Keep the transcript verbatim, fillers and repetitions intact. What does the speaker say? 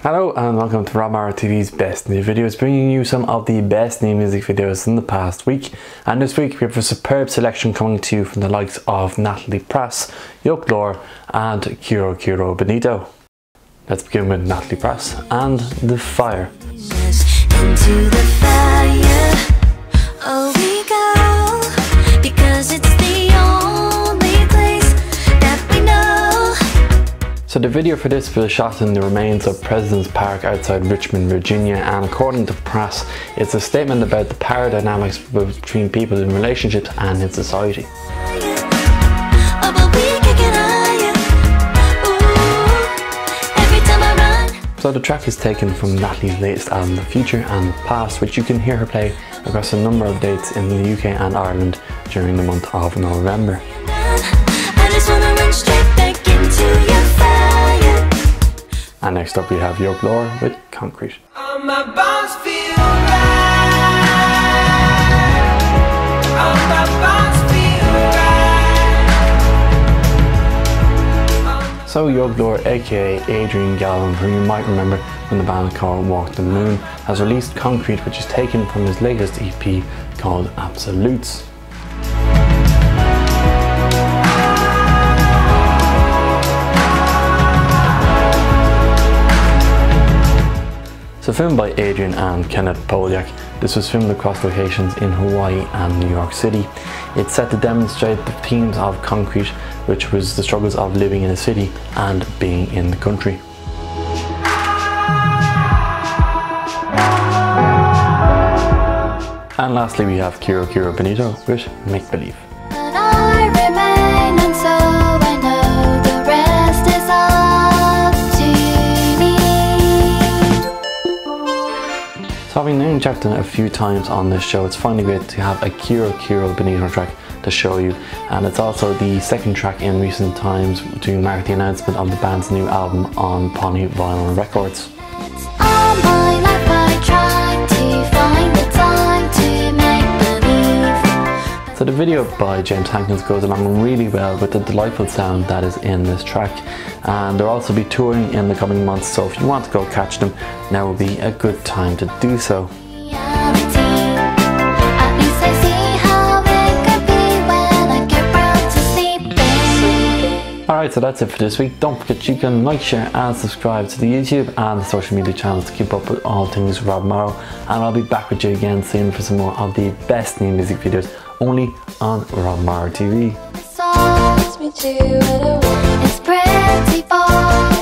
Hello and welcome to RobMoro T V's Best New Videos, bringing you some of the best new music videos in the past week. And this week we have a superb selection coming to you from the likes of Natalie Prass, Yoke Lore and Kero Kero Bonito. Let's begin with Natalie Prass and The Fire. Into the fire, oh we go, because it's the only place that we know. So the video for this was shot in the remains of President's Park outside Richmond, Virginia, and according to Prass, it's a statement about the power dynamics between people in relationships and in society. So the track is taken from Natalie's latest album The Future and the Past, which you can hear her play across a number of dates in the U K and Ireland during the month of November. And next up we have Yoke Lore with Concrete. So Yoke Lore, aka Adrian Galvin, who you might remember from the band called Walk the Moon, has released Concrete, which is taken from his latest E P called Absolutes. So filmed by Adrian and Kenneth Poliak, this was filmed across locations in Hawaii and New York City. It's set to demonstrate the themes of Concrete, which was the struggles of living in a city and being in the country. And lastly we have Kero Kero Bonito with Make Believe. So having now checked in a few times on this show, it's finally great to have a Kero Kero Bonito track to show you, and it's also the second track in recent times to mark the announcement of the band's new album on Pony Vinyl Records. So the video by James Hankins goes along really well with the delightful sound that is in this track, and they'll also be touring in the coming months, so if you want to go catch them, now will be a good time to do so. Alright, so that's it for this week. Don't forget you can like, share and subscribe to the YouTube and the social media channels to keep up with all things RobMoro, and I'll be back with you again soon for some more of the best new music videos only on RobMoro T V.